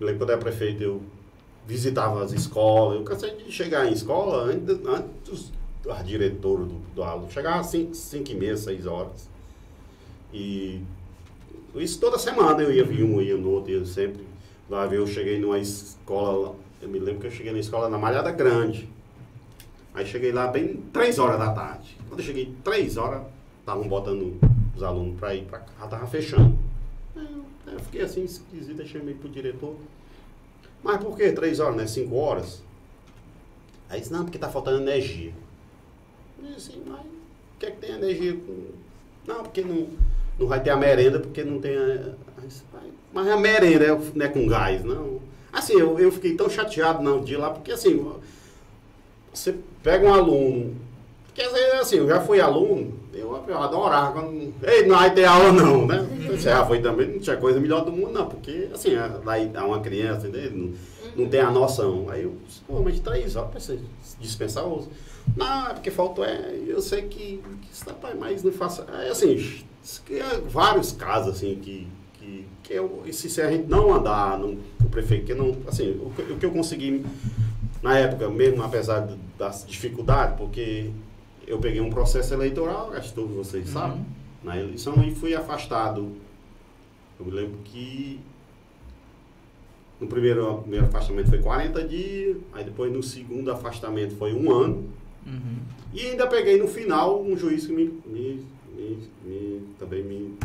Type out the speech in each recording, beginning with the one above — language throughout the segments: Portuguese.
Eu lembro quando eu era prefeito, eu visitava as escolas, eu cansei de chegar em escola antes a diretora do aluno, chegava às 5h30, 6 horas. E isso toda semana eu ia vir um, ia no outro, ia sempre. Lá eu cheguei numa escola, eu me lembro que eu cheguei na escola na Malhada Grande. Aí cheguei lá bem 3 horas da tarde. Quando eu cheguei 3 horas, estavam botando os alunos para ir para cá, já estava fechando. Eu fiquei assim esquisito, aí chamei pro diretor. Mas por que 3 horas, né? 5 horas? Aí disse, não, porque tá faltando energia. Eu disse assim, mas o que é que tem energia? Não, porque não vai ter a merenda, porque não tem mas a merenda não é com gás, não. Assim, eu fiquei tão chateado no dia lá, porque assim, você pega um aluno, porque assim, eu já fui aluno, eu adorava quando, ei, não vai ter aula não, né? Você já foi também, não tinha coisa melhor do mundo não, porque assim, daí uma criança, entendeu? Não tem a noção. Aí eu disse, pô, mas 3 horas, pensei, dispensar o uso. Não, é porque faltou, eu sei que mas não faça, assim, vários casos assim se a gente não andar no prefeito, que não, assim, o que eu consegui na época, mesmo apesar das dificuldades, porque eu peguei um processo eleitoral, acho que todos vocês sabem, na eleição, e fui afastado. Eu me lembro que no primeiro afastamento foi 40 dias, aí depois no segundo afastamento foi 1 ano, e ainda peguei no final um juiz que também me...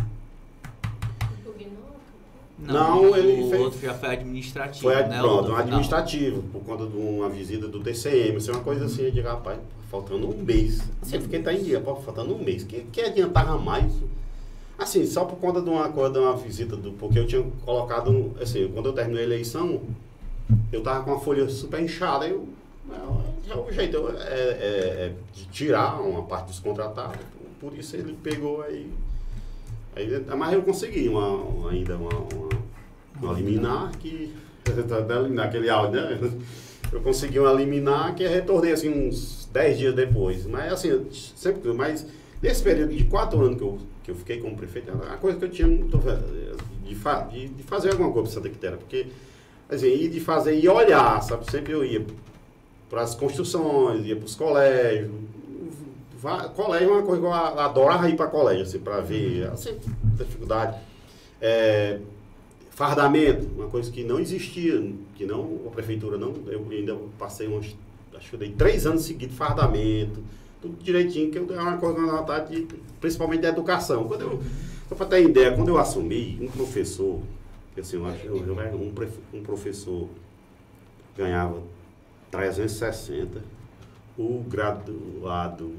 Não, ele o fez... outro já foi administrativo, foi, né? Pronto, um administrativo, por conta de uma visita do TCM, isso é uma coisa assim, eu digo, rapaz, faltando um mês. Assim, eu fiquei em dia, faltando um mês, que adiantava mais? Assim, só por conta de uma visita, porque eu tinha colocado, assim, quando eu terminei a eleição, eu tava com a folha super inchada, o jeito de tirar uma parte dos contratados, por isso ele pegou aí, mas eu consegui ainda uma liminar que, naquele áudio, né? Eu consegui uma liminar que retornei assim uns 10 dias depois, mas assim, sempre, mas nesse período de 4 anos que eu fiquei como prefeito, a coisa que eu tinha de fazer alguma coisa para Santa Quitéria, porque assim, de fazer e olhar, sabe, sempre eu ia para as construções, ia para os colégios. Colégio é uma coisa que eu adorava ir para colégio, assim, para ver, assim, dificuldade. Fardamento, uma coisa que não existia, que não, a prefeitura não, eu ainda passei acho que eu dei 3 anos seguidos fardamento, tudo direitinho, que eu dei uma coisa na vontade, principalmente da educação. Só para ter ideia, quando eu assumi, um professor, assim, um professor ganhava 360, o graduado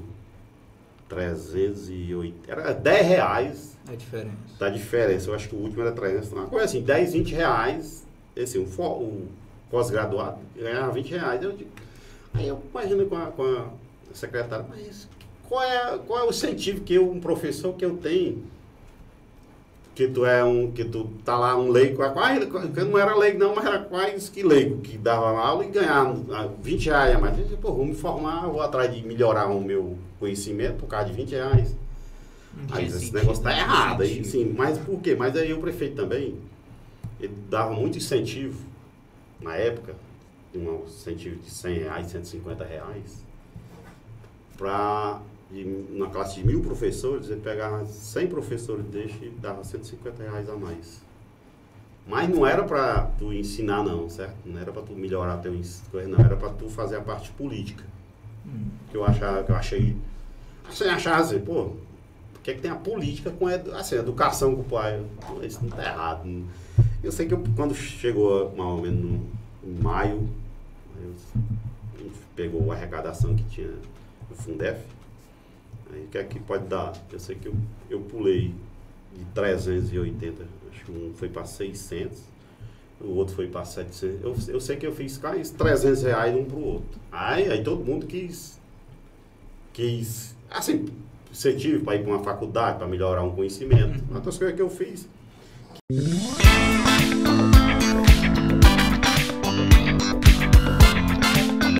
380, era R$10 a diferença. Eu acho que o último era 300, uma coisa assim, 10, R$20, assim, o pós-graduado ganhava R$20. Aí eu imagino com a secretária, mas qual é o incentivo que um professor que eu tenho, que tu tá lá um leigo, que não era leigo não, mas era quase que leigo, que dava aula e ganhava R$20 a mais. Eu disse, pô, vou me formar, vou atrás de melhorar o meu conhecimento por causa de R$20. Aí esse negócio tá errado, aí, sim, mas por quê? Mas aí o prefeito também, ele dava muito incentivo, na época, um incentivo de R$100, R$150, para, na classe de 1000 professores, ele pegava 100 professores desse e dava R$150 a mais. Mas não era para tu ensinar não, certo? Não era para tu melhorar teu coisa, não, era para tu fazer a parte política. Que eu achei assim, pô, por que tem a política com assim, a educação com o pai? Isso não tá errado. Não. Eu sei que quando chegou mais ou menos em maio, a gente pegou a arrecadação que tinha no Fundef. Aí o que é que pode dar? Eu sei que eu pulei de 380, acho que um foi para 600, o outro foi para 700. Eu sei que eu fiz R$300 um para o outro. Aí todo mundo quis assim, incentivo para ir para uma faculdade, para melhorar um conhecimento. Uma das coisas que eu fiz.